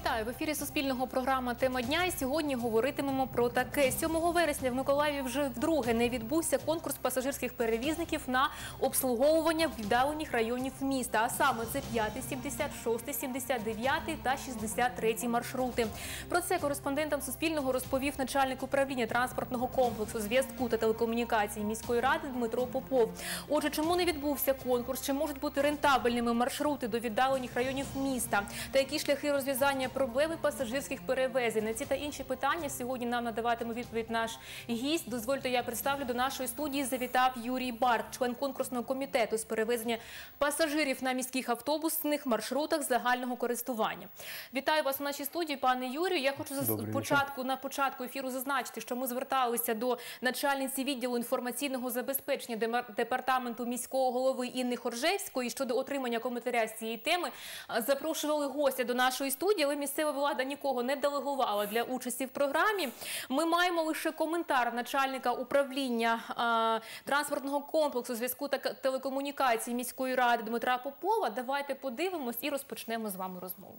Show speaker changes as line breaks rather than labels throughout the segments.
Вітаю! В ефірі Суспільного програма «Тема дня» і сьогодні говоритимемо про таке. 7 вересня в Миколаєві вже вдруге не відбувся конкурс пасажирських перевізників на обслуговування віддалених районів міста. А саме це 5, 76, 79 та 63 маршрути. Про це кореспондентам Суспільного розповів начальник управління транспортного комплексу, зв'язку та телекомунікацій міської ради Дмитро Попов. Отже, чому не відбувся конкурс? Чи можуть бути рентабельними маршрути до віддалених районів міста? Та які шляхи розв'язання проблеми пасажирських перевезень? На ці та інші питання сьогодні нам надаватиме відповідь наш гість. Дозвольте, я представлю, до нашої студії завітав Юрій Барт, член конкурсного комітету з перевезення пасажирів на міських автобусних маршрутах загального користування. Вітаю вас у нашій студії, пане Юрію. Я хочу на початку ефіру зазначити, що ми зверталися до начальниці відділу інформаційного забезпечення департаменту міського голови Інни Хоржевської щодо отримання коментаря з цієї теми. Запрошували гостя до нашої студії, але місцева влада нікого не делегувала для участі в програмі. Ми маємо лише коментар начальника управління транспортного комплексу, зв'язку та телекомунікацій міської ради Дмитра Попова. Давайте подивимось і розпочнемо з вами розмову.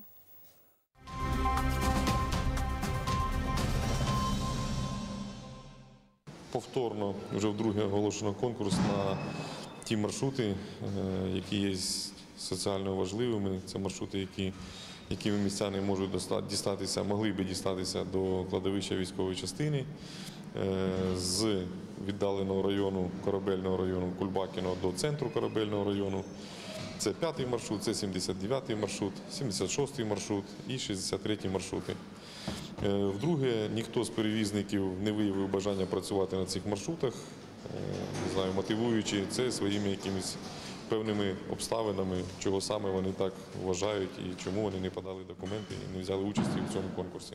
Повторно вже вдруге оголошено конкурс на ті маршрути, які є соціально важливими. Це маршрути, якими містяни можуть дістатися, могли би дістатися до кладовища військової частини з віддаленого району, Корабельного району Кульбакіно до центру Корабельного району. Це 5-й маршрут, це 79-й маршрут, 76-й маршрут і 63-й маршрути. Вдруге, ніхто з перевізників не виявив бажання працювати на цих маршрутах, не знаю, мотивуючи це своїми якимись певними обставинами, чого саме вони так вважають і чому вони не подали документи і не взяли участі в цьому конкурсі.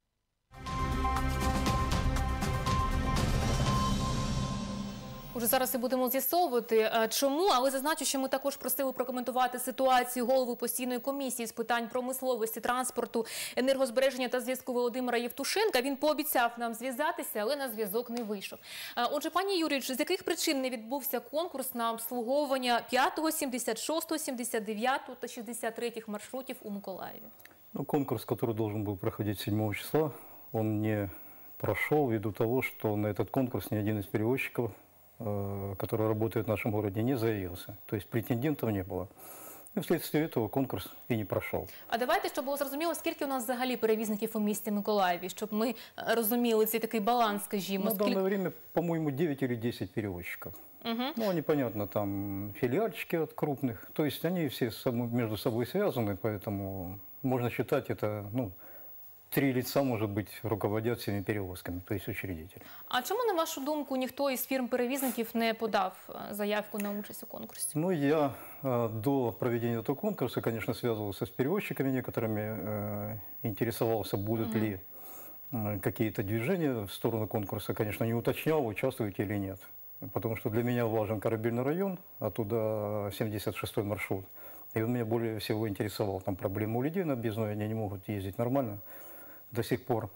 Уже зараз і будемо з'ясовувати, чому, але зазначу, що ми також просили прокоментувати ситуацію голови постійної комісії з питань промисловості, транспорту, енергозбереження та зв'язку Володимира Євтушенка. Він пообіцяв нам зв'язатися, але на зв'язок не вийшов. Отже, пані Юрію, з яких причин не відбувся конкурс на обслуговування 5, 76, 79 та 63 маршрутів у Миколаєві?
Конкурс, который должен был проходить 7 числа, он не прошел ввиду того, что на этот конкурс ни один из перевозчиков, который работает в нашем городе, не заявился. То есть претендентов не было. И вследствие этого конкурс и не прошел.
А давайте, щоб було зрозуміло, скільки у нас взагалі перевізників у місті Миколаєві, щоб ми розуміли цей такий баланс, скажімо.
На данное время, по-моему, 9 или 10 перевозчиков. Ну, они, понятно, там филиальчики от крупных. То есть они все между собой связаны, поэтому можно считать это, 3 лица, может быть, руководят всеми перевозками, то есть учредители.
А чому, на вашу думку, ніхто із фірм-перевізників не подав заявку на участь у конкурсі?
Я до проведения этого конкурса, конечно, связывался с перевозчиками некоторыми, интересовался, будут ли какие-то движения в сторону конкурса. Конечно, не уточнял, участвуете или нет. Потому что для меня важен Корабельный район, оттуда 76-й маршрут. И он меня более всего интересовал. Там проблемы у людей на объездной, они не могут ездить нормально до сих пор.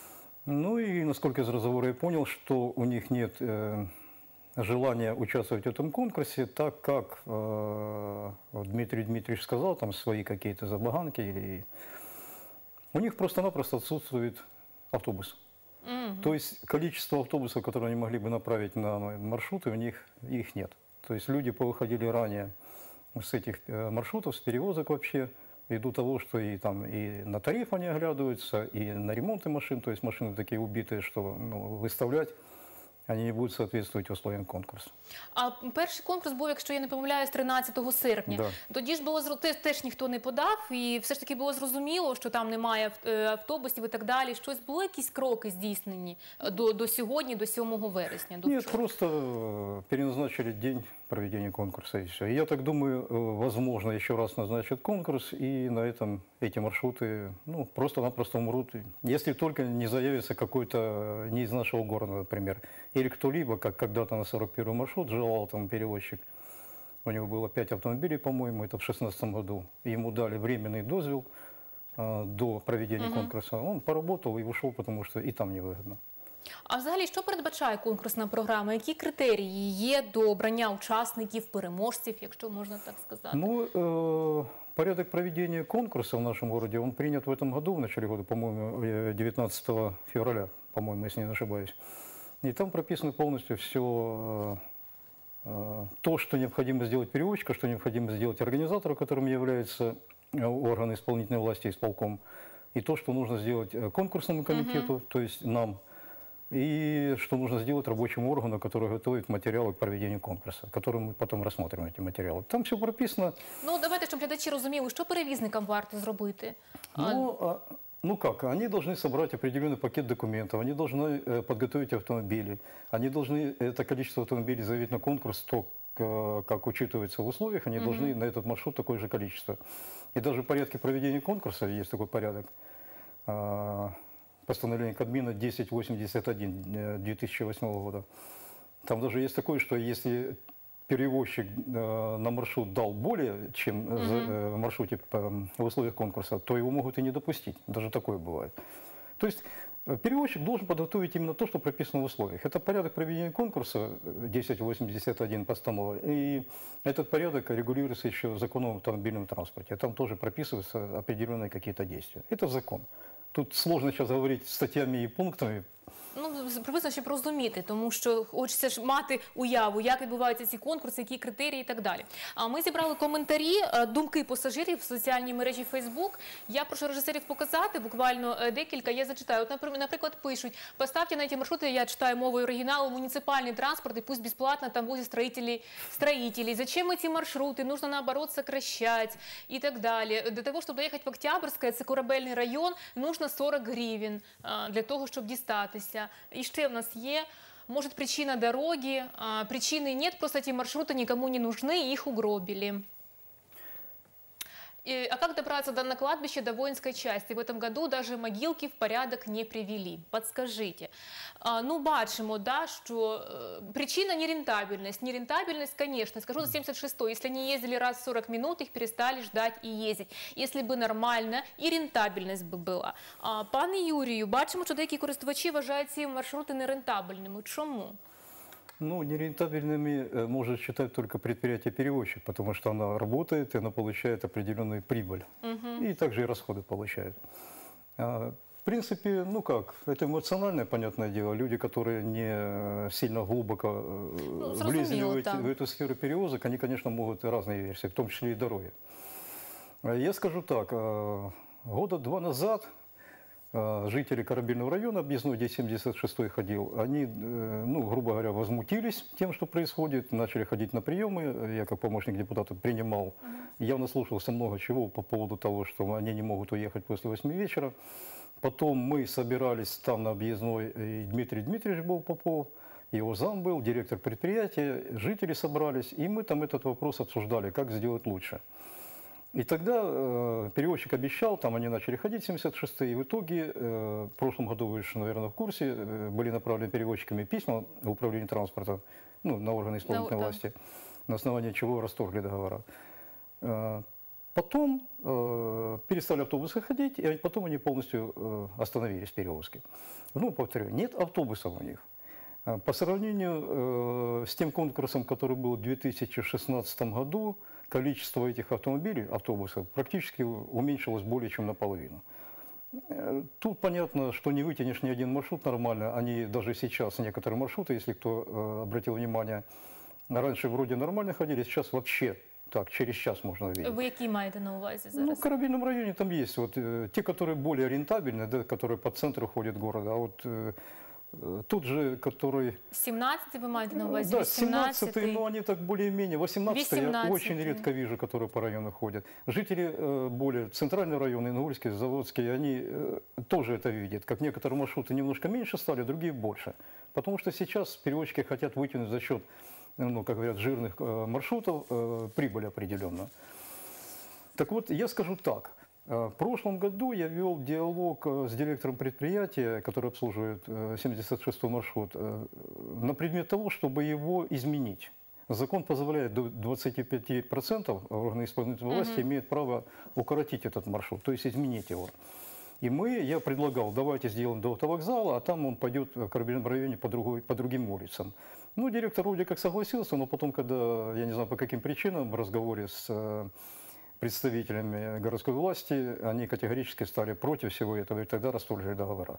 И, насколько из разговора я понял, что у них нет желания участвовать в этом конкурсе, так как Дмитрий Дмитриевич сказал, там свои какие-то забаганки, или у них просто-напросто отсутствует автобус. То есть количество автобусов, которые они могли бы направить на маршруты, у них их нет. То есть люди повыходили ранее с этих маршрутов, с перевозок вообще, ввиду того, что и на тариф они оглядываются, и на ремонты машин, то есть машины такие убитые, что выставлять вони не будуть соответствувати условиям конкурсу.
А перший конкурс був, якщо я не помиляюсь, 13 серпня.
Да.
Тоді ж теж ніхто не подав, і все ж таки було зрозуміло, що там немає автобусів і так далі. Були якісь кроки здійснені до сьогодні, до 7 вересня?
Нет, просто переназначили день проведения конкурса и все. И я так думаю, возможно, еще раз назначат конкурс, и на этом эти маршруты просто-напросто умрут. Если только не заявится какой-то не из нашего города, например, или кто-либо, как когда-то на 41-й маршрут желал там перевозчик, у него было 5 автомобилей, по-моему, это в 2016 году, ему дали временный дозвол до проведения конкурса, он поработал и ушел, потому что и там невыгодно.
А взагалі, що передбачає конкурсна програма? Які критерії є до обрання учасників, переможців, якщо можна так сказати?
Порядок проведения конкурса в нашем городе, он принят в этом году, в начале года, по-моему, 19 февраля, по-моему, если не ошибаюсь. И там прописано полностью все то, что необходимо сделать перевозчика, что необходимо сделать организатору, которым является органы исполнительной власти, исполком, и то, что нужно сделать конкурсному комитету, то есть нам, и что нужно сделать рабочему органу, который готовит материалы к проведению конкурса, который мы потом рассмотрим, эти материалы. Там все прописано.
Ну, давайте, щоб глядачі розуміли, що перевізникам варто зробити.
Ну как, они должны собрать определенный пакет документов, они должны подготовить автомобили, они должны это количество автомобилей заявить на конкурс, то, как учитывается в условиях, они должны на этот маршрут такое же количество. И даже в порядке проведения конкурса есть такой порядок. Постановление Кабмина 1081 2008 года. Там даже есть такое, что если перевозчик на маршрут дал более, чем в маршруте в условиях конкурса, то его могут и не допустить. Даже такое бывает. То есть перевозчик должен подготовить именно то, что прописано в условиях. Это порядок проведения конкурса 1081 постанова. И этот порядок регулируется еще законом о автомобильном транспорте. Там тоже прописываются определенные какие-то действия. Это закон. Тут сложно сейчас говорить статьями и пунктами.
Ну, приблизно, щоб розуміти, тому що хочеться ж мати уяву, як відбуваються ці конкурси, які критерії і так далі. А ми зібрали коментарі, думки пасажирів в соціальній мережі Facebook. Я прошу режисерів показати буквально декілька, я зачитаю. От, наприклад, пишуть: «Поставьте на эти маршруты, я читаю мовою оригіналу, муниципальный транспорт, и пусть бесплатно там возят строителей. Зачем эти маршруты? Нужно, наоборот, сокращать» и так далее. Для того, чтобы доехать в Октябрьское, це корабельний район, нужно 40 гривен для того, щоб дістатися. І ще в нас є, может, причина дороги, причины нет, просто эти маршруты никому не нужны, их угробили. А как добраться на кладбище до воинской части? В этом году даже могилки в порядок не привели. Подскажите. Ну, бачимо, да, что причина нерентабельность. Нерентабельность, конечно. Скажу за 76-й. Если они ездили раз в 40 минут, их перестали ждать и ездить. Если бы нормально, и рентабельность бы была. Пане Юрію, бачимо, що деякі користувачі вважають ці маршрути нерентабельними. Чому?
Ну, нерентабельными может считать только предприятие-перевозчик, потому что она работает, и она получает определенную прибыль. И также и расходы получает. В принципе, ну как, это эмоциональное, понятное дело. Люди, которые не сильно глубоко влезли в эту сферу перевозок, они, конечно, могут разные версии, в том числе и дороги. Я скажу так, года 2 назад жители Корабельного района, объездной, где 76-й ходил, они, ну, грубо говоря, возмутились тем, что происходит, начали ходить на приемы. Я, как помощник депутата, принимал, явно слушался много чего по поводу того, что они не могут уехать после 8 вечера. Потом мы собирались там на объездной, и Дмитрий Дмитриевич был Попов, его зам был, директор предприятия, жители собрались, и мы там этот вопрос обсуждали, как сделать лучше. И тогда перевозчик обещал, там они начали ходить, 76-е, и в итоге, в прошлом году, вы же, наверное, в курсе, были направлены перевозчиками письма в управление транспорта, ну, на органы исполнительной власти, на основании чего расторгли договора. Потом перестали автобусы ходить, и потом они полностью остановились, перевозки. Ну, повторю, нет автобусов у них. По сравнению с тем конкурсом, который был в 2016 году, количество этих автомобилей, автобусов, практически уменьшилось более чем наполовину. Тут понятно, что не вытянешь ни один маршрут нормально. Они даже сейчас, некоторые маршруты, если кто обратил внимание, раньше вроде нормально ходили, сейчас вообще так, через час можно увидеть.
Ви які маєте на увазі зараз?
Ну, в Корабельном районе там есть вот те, которые более рентабельны, да, которые по центру ходят города, а вот тот же, который...
17-й вы маете на увазі?
Да, 17-й, но они так более-менее. 18-й я очень
18-й.
редко вижу, которые по району ходят. Жители более центрального района, Ингульский, Заводский, они тоже это видят. Как некоторые маршруты немножко меньше стали, другие больше. Потому что сейчас перевозчики хотят вытянуть за счет, ну, как говорят, жирных маршрутов прибыль определенную. Так вот, я скажу так. В прошлом году я вел диалог с директором предприятия, который обслуживает 76-й маршрут, на предмет того, чтобы его изменить. Закон позволяет до 25% органы исполнительной власти имеют право укоротить этот маршрут, то есть изменить его. И я предлагал, давайте сделаем до автовокзала, а там он пойдет в Корабельном районе по другим улицам. Ну, директор вроде как согласился, но потом, когда, я не знаю по каким причинам, в разговоре с представителями городской власти, они категорически стали против всего этого и тогда расторгли договора.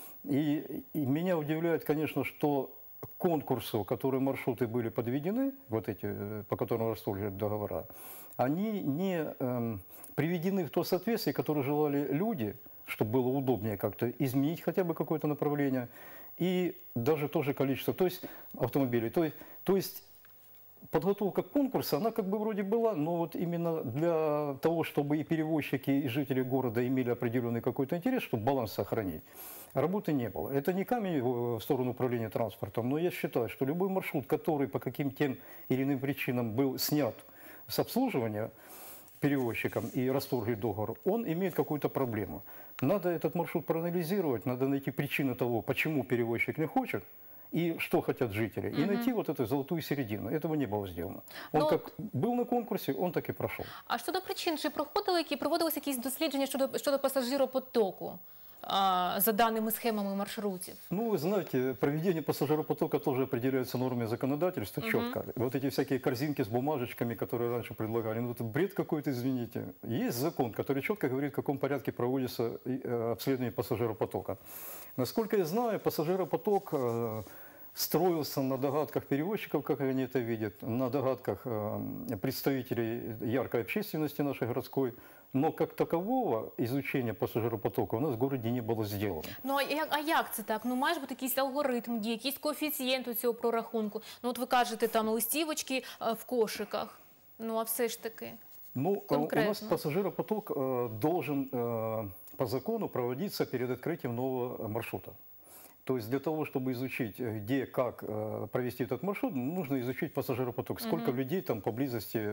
И меня удивляет, конечно, что к конкурсу, которые маршруты были подведены, вот эти, по которым расторгли договора, они не приведены в то соответствие, которое желали люди, чтобы было удобнее как-то изменить хотя бы какое-то направление, и даже то же количество, то есть автомобилей. То есть подготовка к конкурсу, она как бы вроде была, но вот именно для того, чтобы и перевозчики, и жители города имели определенный какой-то интерес, чтобы баланс сохранить, работы не было. Это не камень в сторону управления транспортом, но я считаю, что любой маршрут, который по каким-то или иным причинам был снят с обслуживания перевозчиком и расторгли договор, он имеет какую-то проблему. Надо этот маршрут проанализировать, надо найти причину того, почему перевозчик не хочет, и что хотят жители, и найти вот эту золотую середину. Этого не было сделано. Он как был на конкурсі, он так і пройшов.
А щодо причин, чи проводилися якісь дослідження щодо пасажиропотоку за даними схемами маршрутів?
Ну, вы знаете, проведение пассажиропотока тоже определяется нормами законодательства четко. Вот эти всякие корзинки с бумажечками, которые раньше предлагали, ну это бред какой-то, извините. Есть закон, который четко говорит, в каком порядке проводится обследование пассажиропотока. Насколько я знаю, пассажиропоток строился на догадках перевозчиков, как они это видят, на догадках представителей яркой общественности нашей городской, но как такового изучения пассажиропотока у нас в городе не было сделано.
Ну, а як це так? Ну, має ж бути якийсь алгоритм дій, якийсь коефіцієнт у цього прорахунку. Ну, от ви кажете, там листівочки в кошиках. Ну, а все ж таки
Ну,
конкретно.
у нас пассажиропоток должен по закону проводиться перед открытием нового маршрута. То есть для того, чтобы изучить, где, как провести этот маршрут, нужно изучить пассажиропоток. Сколько людей там поблизости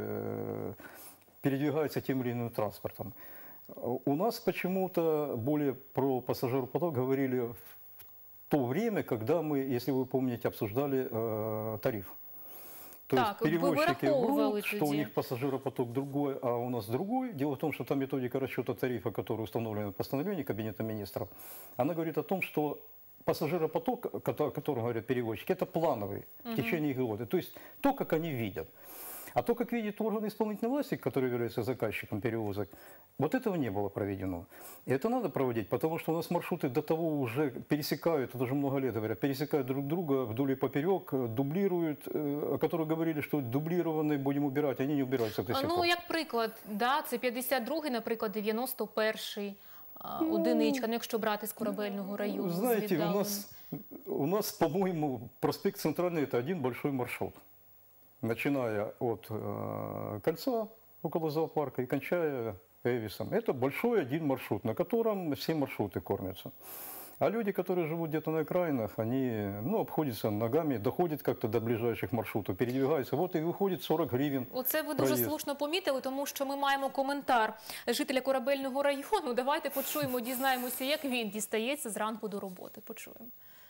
передвигаются тем или иным транспортом. У нас почему-то более про пассажиропоток говорили в то время, когда мы, если вы помните, обсуждали тариф. То
Так,
есть перевозчики
выраховывали
врут, что у
тоді.
них пассажиропоток другой, а у нас другой. Дело в том, что там методика расчета тарифа, которая установлена в постановлении Кабинета министров, она говорит о том, что пассажиропоток, о котором говорят перевозчики, это плановый в течение года. То есть то, как они видят. А то, как видят органы исполнительной власти, которые являются заказчиком перевозок, вот этого не было проведено. И это надо проводить, потому что у нас маршруты до того уже пересекают, это уже много лет говорят, пересекают друг друга вдоль и поперек, дублируют, о которых говорили, что дублированные будем убирать, они не убираются до сих
Ну,
пор.
як приклад, да, це 52-й, наприклад, 91-й одиничка, ну, якщо брати з Корабельного району. з
Знаете,
віддаленим.
у нас, по-моему, проспект Центральный – это один большой маршрут. Начиная от кольца около зоопарка и кончая Эвисом. Это большой один маршрут, на котором все маршруты кормятся. А люди, которые живут где-то на окраинах, они обходятся ногами, доходят как-то до ближайших маршрутов, передвигаются. Вот и выходит 40 гривен.
Оце ви дуже
проїзд.
слушно помітили, тому що ми маємо коментар жителя Корабельного району. Давайте почуємо, дізнаємося, як він дістається зранку до роботи. Почуємо.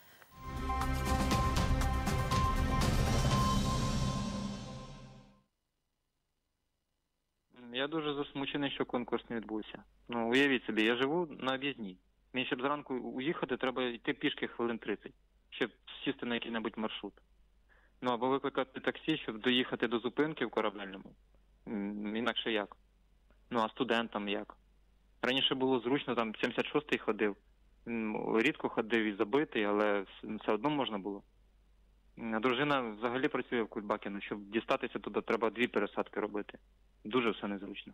Я дуже засмучений, що конкурс не відбувся. Ну, уявіть собі, я живу на об'їзній. Мені, щоб зранку уїхати, треба йти пішки хвилин 30, щоб сісти на який-небудь маршрут. Ну, або викликати таксі, щоб доїхати до зупинки в Корабельному. Інакше як? Ну, а студентам як? Раніше було зручно, там 76-й ходив. Рідко ходив і забитий, але все одно можна було. Дружина взагалі працює в Кульбакіно. Щоб дістатися туди, треба 2 пересадки робити. Дуже все незручно.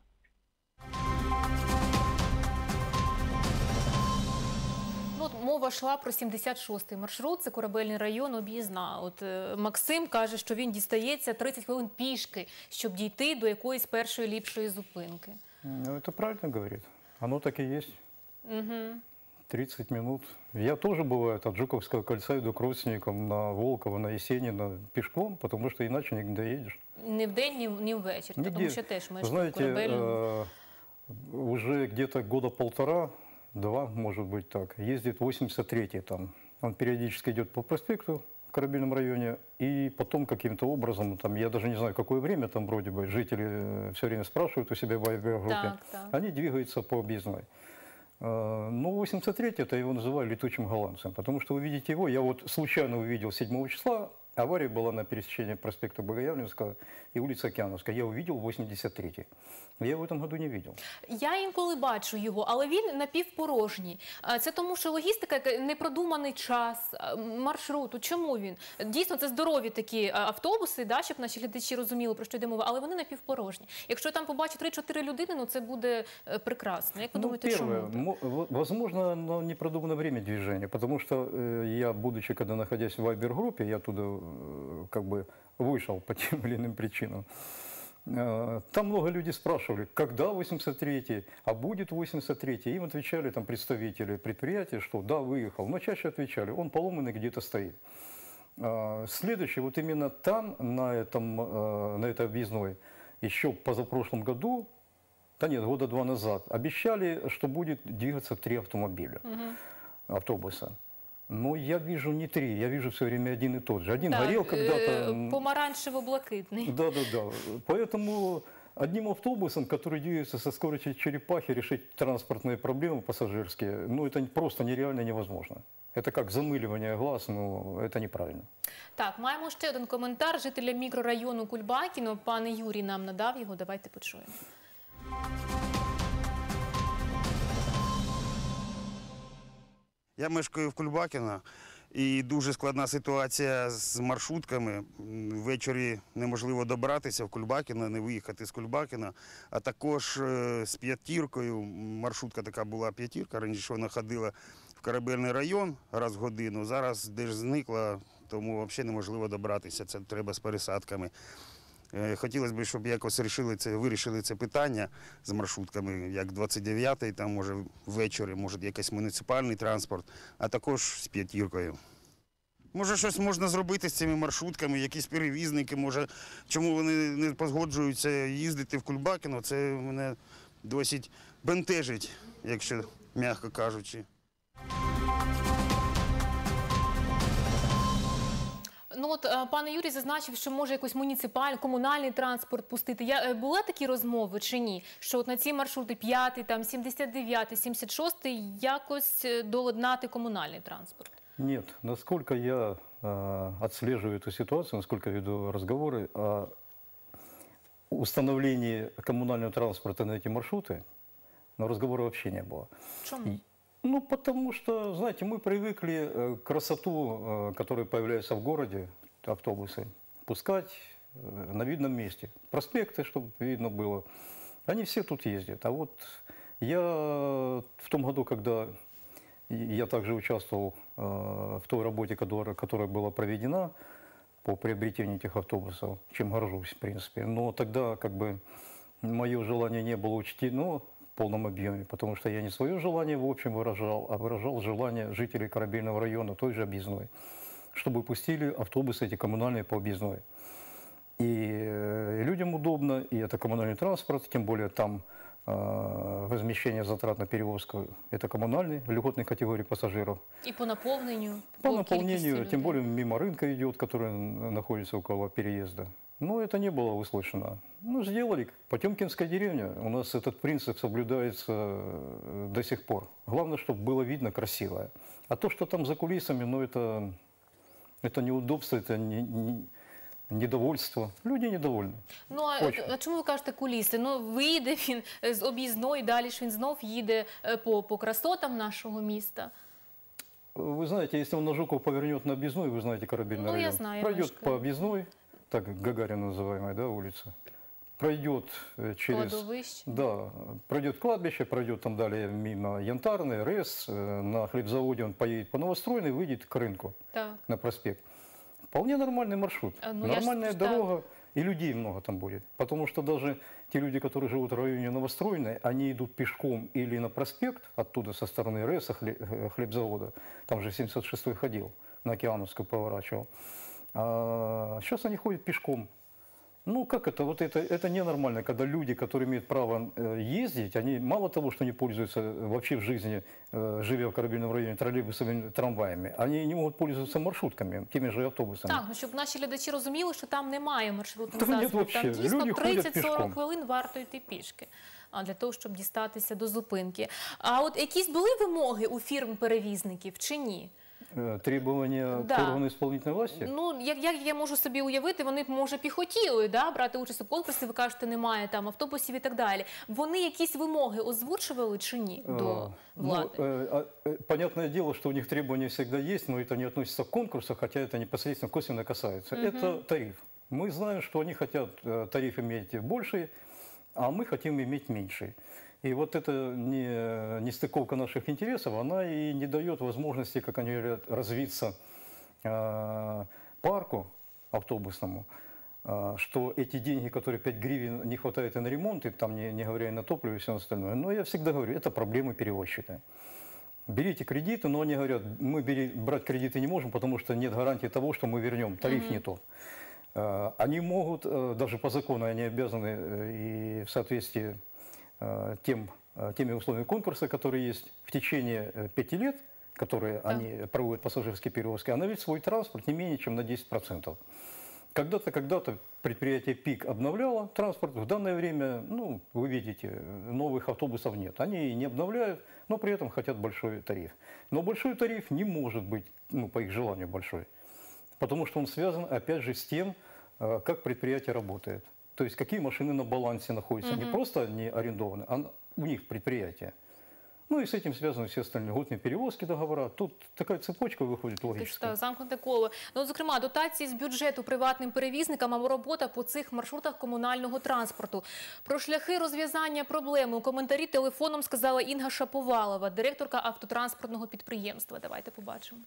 Ну, от мова йшла про 76-й маршрут, це Корабельний район, об'їзна. От Максим каже, що він дістається 30 хвилин пішки, щоб дійти до якоїсь першої ліпшої зупинки.
Ну, это правильно говорит. Оно так и есть. 30 минут. Я тоже бывает от Жуковского кольца иду к родственникам на Волково, на Есенина пешком, потому что иначе не доедешь.
Не вдень, ні ввечері, тому
Нигде.
що теж мешкаю в
Знаете,
Корабельному.
уже где-то года полтора-два, может быть так, ездит 83-й там. Он периодически идет по проспекту в Корабельном районе, и потом каким-то образом, там, я даже не знаю, какое время там вроде бы, жители все время спрашивают у себя в группе,
Так, так.
они двигаются по объездной. Ну, 83-й, это его называют летучим голландцем, потому что вы видите его, я вот случайно увидел 7 числа, Авария была на пересечении проспекта Богоявленского и улицы Океановской. Я увидел 83-й. Я его в этом году не видел.
Я інколи бачу його, але він напівпорожній. Це тому, що логістика, непродуманий час, маршруту. Чому він? Дійсно, це здорові такі автобуси, да, щоб наші глядачі розуміли, про що йде мова, але вони напівпорожні. Якщо там побачить 3-4 людини, ну це буде прекрасно. Як ви думаєте,
первое,
чому?
возможно, оно не продумано время движения, потому что я, будучи, когда находясь в Вайбер-группе, я оттуда как бы вышел по тем или иным причинам. Там много людей спрашивали, когда 83-й, а будет 83-й. Им отвечали там представители предприятия, что да, выехал. Но чаще отвечали, он поломанный где-то стоит. Следующий, вот именно там, на этой объездной, еще позапрошлом году, да нет, года 2 назад, обещали, что будет двигаться 3 автомобиля, автобуса. Но я вижу не 3, я вижу все время один и тот же. Один горел когда-то.
Помаранчево-блакитный.
Да. Поэтому одним автобусом, который двигается со скоростью черепахи, решить транспортные проблемы пассажирские, ну это просто нереально невозможно. Это как замыливание глаз, но это неправильно.
Так, маємо ще один коментар жителя мікрорайону Кульбакіно. Пан Юрій нам надав його, давайте почуємо.
Я мешкаю в Кульбакіно, і дуже складна ситуація з маршрутками. Ввечері неможливо добратися в Кульбакіно, не виїхати з Кульбакіна. А також з п'ятіркою, маршрутка така була п'ятірка, раніше вона ходила в Корабельний район раз в годину, зараз десь зникла, тому взагалі неможливо добратися, це треба з пересадками. Хотілося б, щоб якось вирішили це питання з маршрутками, як 29-й, там може ввечері, може якийсь муніципальний транспорт, а також з п'ятіркою. Може щось можна зробити з цими маршрутками, якісь перевізники, може, чому вони не погоджуються їздити в Кульбакіно, це мене досить бентежить, якщо м'яко кажучи.
Ну от пан Юрій зазначив, що може якийсь муніципальний, комунальний транспорт пустити. Були такі розмови чи ні? Що от на ці маршрути 5-й, там 79-й, 76-й якось доладнати комунальний транспорт?
Нет, насколько я отслеживаю эту ситуацию, насколько веду разговоры о установлении коммунального транспорта на эти маршруты, но разговора вообще не было.
Чому?
Ну, потому что, знаете, мы привыкли красоту, которая появляется в городе, автобусы, пускать на видном месте. Проспекты, чтобы видно было. Они все тут ездят. А вот я в том году, когда я также участвовал в той работе, которая была проведена по приобретению этих автобусов, чем горжусь, в принципе. Но тогда как бы мое желание не было учтено в полном объеме, потому что я не свое желание в общем выражал, а выражал желание жителей Корабельного района, той же объездной, чтобы пустили автобусы эти коммунальные по объездной. И людям удобно, и это коммунальный транспорт, тем более там возмещение затрат на перевозку – это коммунальный, льготной категории пассажиров.
И по наполнению?
По наполнению, тем более мимо рынка идет, который находится около переезда. Но это не было услышано. Ну, сделали. Потемкинская деревня, у нас этот принцип соблюдается до сих пор. Главное, чтобы было видно красивое. А то, что там за кулисами, ну, это неудобство, это недовольство. Люди недовольны.
Ну, а чому ви кажете куліси? Ну, виїде він з об'їзної, далі ж він знов їде по красотам нашого міста.
Вы знаете, если он на Жуков повернет на объездной, вы знаете Корабельный район.
Я знаю,
пройдет по объездной, так Гагарина называемая, да, улица, пройдет через...
Кладовище.
Да, пройдет кладбище, пройдет там далее мимо Янтарной, РЭС, на хлебзаводе он поедет по Новостройной, выйдет к рынку,
Так.
на проспект. Вполне нормальный маршрут, нормальная дорога, и людей много там будет. Потому что даже те люди, которые живут в районе Новостройной, они идут пешком или на проспект, оттуда со стороны РЭСа, хлебзавода, там же 76-й ходил, на Океановскую поворачивал. А сейчас они ходят пешком. Ну, как это? Вот это ненормально, когда люди, которые имеют право ездить, они мало того, что не пользуются вообще в жизни, живя в Корабельном районе, троллейбусами, трамваями, они не могут пользоваться маршрутками, теми же автобусами.
Так, ну щоб наші глядачі розуміли, що там немає маршрутних
Там нет
засобів.
вообще.
Там дійсно
Люди ходять
30-40
пішком.
хвилин варто йти пішки для того, щоб дістатися до зупинки. А от якісь були вимоги у фірм-перевізників чи ні?
Требования
Да.
к органу исполнительной власти?
Ну, як я можу собі уявити, вони б, може, б і хотіли, да, брати участь у конкурсі, ви кажете, немає там автобусів і так далі. Вони якісь вимоги озвучували чи ні до влади?
Понятное дело, что у них требования всегда есть, но это не относится к конкурсу, хотя это непосредственно косвенно касается. Это тариф. Мы знаем, что они хотят тариф иметь больший, а мы хотим иметь меньший. И вот эта нестыковка наших интересов, она и не дает возможности, как они говорят, развиться парку автобусному, что эти деньги, которые 5 гривен, не хватает и на ремонт, и там не говоря и на топливо и все остальное. Но я всегда говорю, это проблемы перевозчика. Берите кредиты, но они говорят, мы брать кредиты не можем, потому что нет гарантии того, что мы вернем, тариф не тот. Они могут, даже по закону они обязаны и в соответствии теми условиями конкурса, которые есть в течение 5 лет, которые они проводят пассажирские перевозки, оновить свой транспорт не менее чем на 10%. Когда-то предприятие ПИК обновляло транспорт, в данное время, ну, вы видите, новых автобусов нет. Они не обновляют, но при этом хотят большой тариф. Но большой тариф не может быть, ну, по их желанию большой, потому что он связан, опять же, с тем, как предприятие работает. То есть какие машины на балансе находятся, не просто они арендованы, а у них предприятие. Ну и с этим связаны все остальные льготные перевозки, договора. Тут такая цепочка выходит логическая.
Тобто, замкнуте коло. Ну, зокрема, дотації з бюджету приватним перевізникам або робота по цих маршрутах комунального транспорту. Про шляхи розв'язання проблеми у коментарі телефоном сказала Інга Шаповалова, директорка автотранспортного підприємства. Давайте побачимо.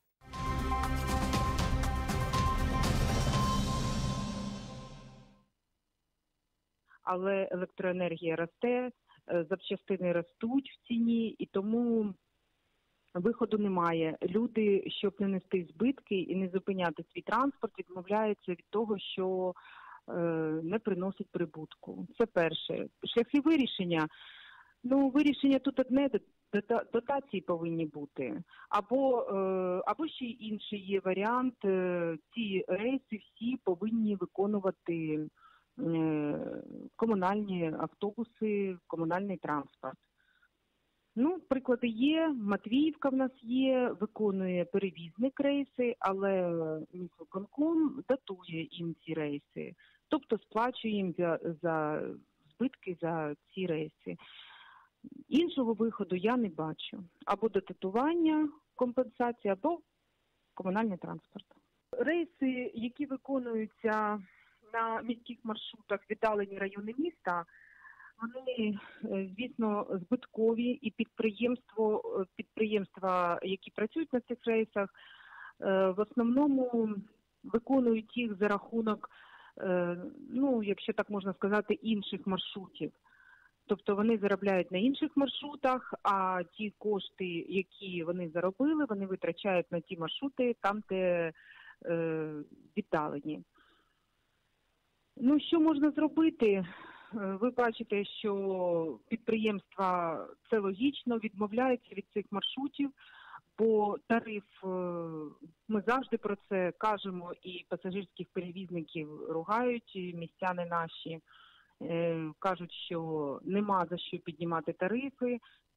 Але електроенергія росте, запчастини ростуть в ціні, і тому виходу немає. Люди, щоб не нести збитки і не зупиняти свій транспорт, відмовляються від того, що не приносить прибутку. Це перше. Шляхи вирішення. Ну, вирішення тут одне, дотації повинні бути. Або ще інший є варіант. Ці рейси всі повинні виконувати комунальні автобуси, комунальний транспорт. Ну, приклади є. Матвіївка в нас є, виконує перевізник рейси, але міськвиконком датує їм ці рейси. Тобто сплачує їм за збитки за ці рейси. Іншого виходу я не бачу. Або дотатування, компенсація, або комунальний транспорт. Рейси, які виконуються на міських маршрутах, віддалені райони міста, вони, звісно, збиткові, і підприємства, які працюють на цих рейсах, в основному виконують їх за рахунок, ну, якщо так можна сказати, інших маршрутів. Тобто вони заробляють на інших маршрутах, а ті кошти, які вони заробили, вони витрачають на ті маршрути там, де віддалені. Ну, що можна зробити? Ви бачите, що підприємства, це логічно, відмовляються від цих маршрутів, бо тариф, ми завжди про це кажемо, і пасажирських перевізників ругають, і містяни наші кажуть, що нема за що піднімати тарифи.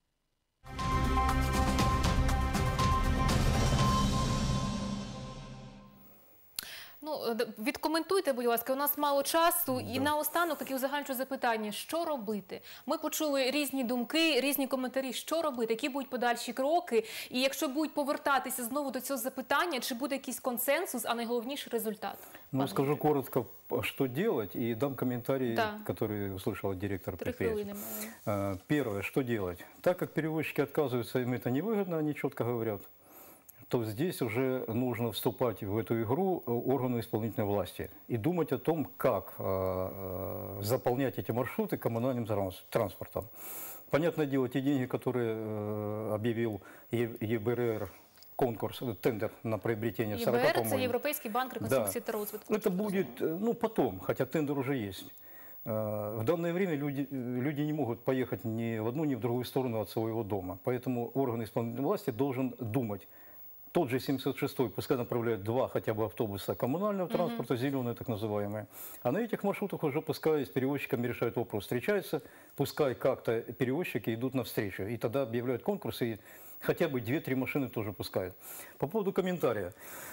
Ну, відкоментуйте, будь ласка, у нас мало часу. І наостанок таке узагальнююче запитання, що робити? Ми почули різні думки, різні коментарі, що робити, які будуть подальші кроки, і якщо будуть повертатися знову до цього запитання, чи буде якийсь консенсус, а найголовніше результат?
Ну, скажу коротко, что делать, и дам комментарий, который услышал директор предприятия. Первое, что делать? Так как перевозчики отказываются, им это невыгодно, они четко говорят, то здесь уже нужно вступать в эту игру органу исполнительной власти и думать о том, как заполнять эти маршруты коммунальным транспортом. Понятное дело, те деньги, которые объявил ЕБРР, конкурс, тендер на приобретение 40,
ЕБРР –
по-моему.
це Європейський банк реконструкції та розвитку.
Это будет, ну, потом, хотя тендер уже есть. В данное время люди не могут поехать ни в одну, ни в другую сторону от своего дома. Поэтому орган исполнительной власти должен думать. Тот же 706-й пускай направляет 2 хотя бы автобуса коммунального транспорта, зеленые так называемые. А на этих маршрутах уже пускай с перевозчиками решают вопрос. Встречаются, пускай как-то перевозчики идут навстречу. И тогда объявляют конкурс, и хотя бы 2-3 машины тоже пускают. По поводу комментария.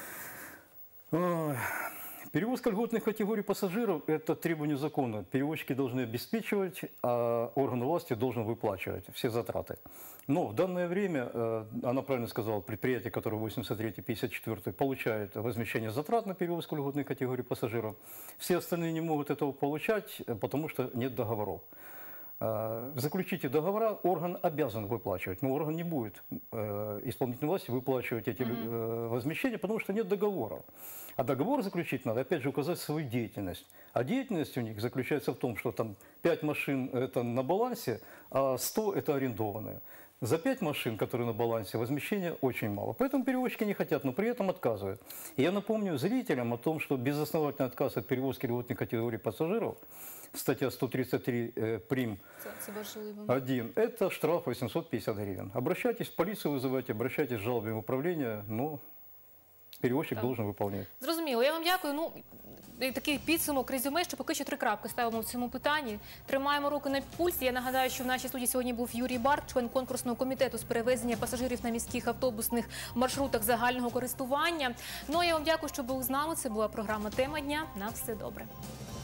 Перевозка льготных категорий пассажиров – это требование закона. Перевозчики должны обеспечивать, а орган власти должен выплачивать все затраты. Но в данное время, она правильно сказала, предприятие, которое 83-54 получает возмещение затрат на перевозку льготных категорий пассажиров. Все остальные не могут этого получать, потому что нет договоров. Заключите договора, орган обязан выплачивать, но орган не будет исполнительной власти выплачивать эти возмещения, потому что нет договора. А договор заключить надо, опять же, указать свою деятельность. А деятельность у них заключается в том, что там 5 машин это на балансе, а 100 это арендованные. За 5 машин, которые на балансе, возмещения очень мало. Поэтому перевозчики не хотят, но при этом отказывают. И я напомню зрителям о том, что безосновательный отказ от перевозки льготной категории пассажиров, статья 133 прим. 1, это штраф 850 гривен. Обращайтесь в полицию, вызывайте, обращайтесь с жалобами в управление, но перевозчик должен выполнять.
Зрозуміло. Я вам дякую. Ну, і такий підсумок, резюме, що поки що 3 крапки ставимо в цьому питанні. Тримаємо руки на пульсі. Я нагадаю, що в нашій студії сьогодні був Юрій Барт, член конкурсного комітету з перевезення пасажирів на міських автобусних маршрутах загального користування. Ну, я вам дякую, що були з нами. Це була програма «Тема дня». На все добре.